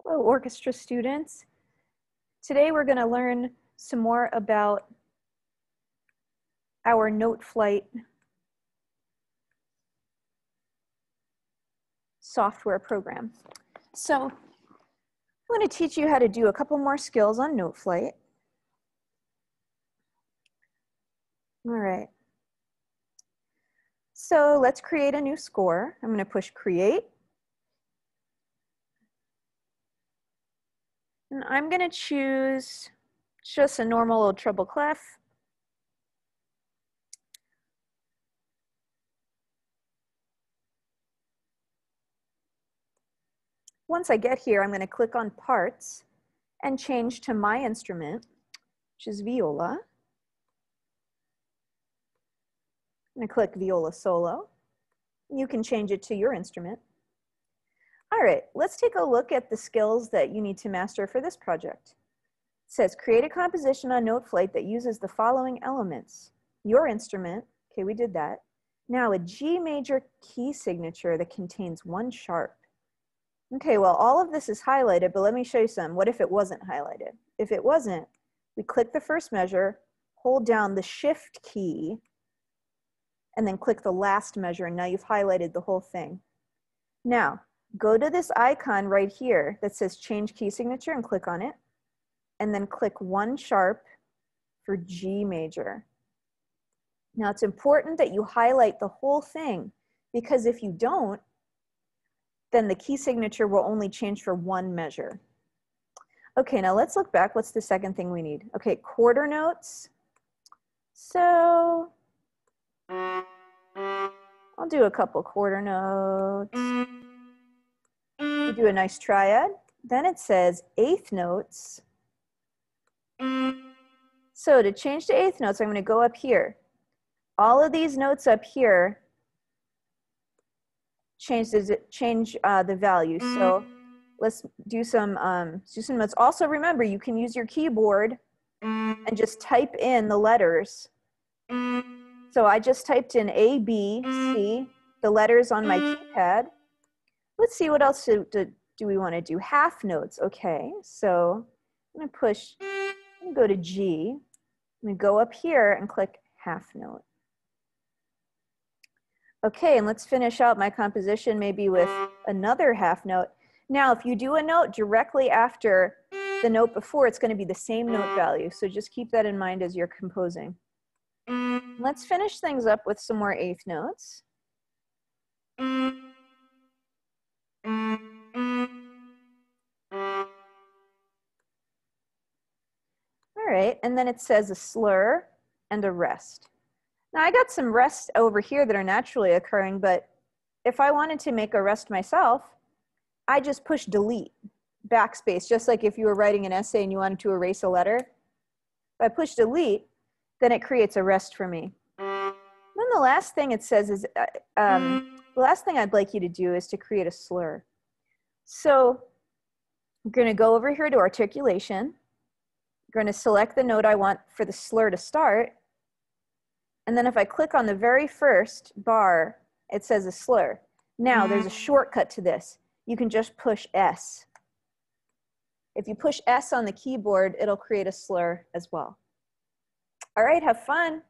Hello, orchestra students. Today we're going to learn some more about our Noteflight software program. So I'm going to teach you how to do a couple more skills on Noteflight. All right. So let's create a new score. I'm going to push create. And I'm going to choose just a normal little treble clef. Once I get here, I'm going to click on parts and change to my instrument, which is viola. I'm going to click viola solo. You can change it to your instrument. All right, let's take a look at the skills that you need to master for this project. It says, create a composition on Noteflight that uses the following elements. Your instrument, okay, we did that. Now a G major key signature that contains one sharp. Okay, well, all of this is highlighted, but let me show you some. What if it wasn't highlighted? If it wasn't, we click the first measure, hold down the shift key, and then click the last measure, and now you've highlighted the whole thing. Now, go to this icon right here that says change key signature and click on it, and then click one sharp for G major. Now, it's important that you highlight the whole thing, because if you don't, then the key signature will only change for one measure. Okay, now let's look back. What's the second thing we need? Okay, quarter notes. So I'll do a couple quarter notes. We do a nice triad. Then it says eighth notes. So to change to eighth notes, I'm going to go up here. All of these notes up here change the value. So let's do some notes. Also remember, you can use your keyboard and just type in the letters. So I just typed in A, B, C, the letters on my keypad. Let's see, what else do we want to do? Half notes. Okay, so I'm going to push, I'm going to go to G. I'm going to go up here and click half note. Okay, and let's finish out my composition maybe with another half note. Now, if you do a note directly after the note before, it's going to be the same note value. So just keep that in mind as you're composing. Let's finish things up with some more eighth notes. All right, and then it says a slur and a rest. Now I got some rests over here that are naturally occurring, but if I wanted to make a rest myself, I just push delete, backspace, just like if you were writing an essay and you wanted to erase a letter. If I push delete, then it creates a rest for me. Then the last thing it says is, the last thing I'd like you to do is to create a slur. So I'm going to go over here to articulation. I'm going to select the note I want for the slur to start. And then if I click on the very first bar, it says a slur. Now there's a shortcut to this. You can just push S. If you push S on the keyboard, it'll create a slur as well. All right, have fun.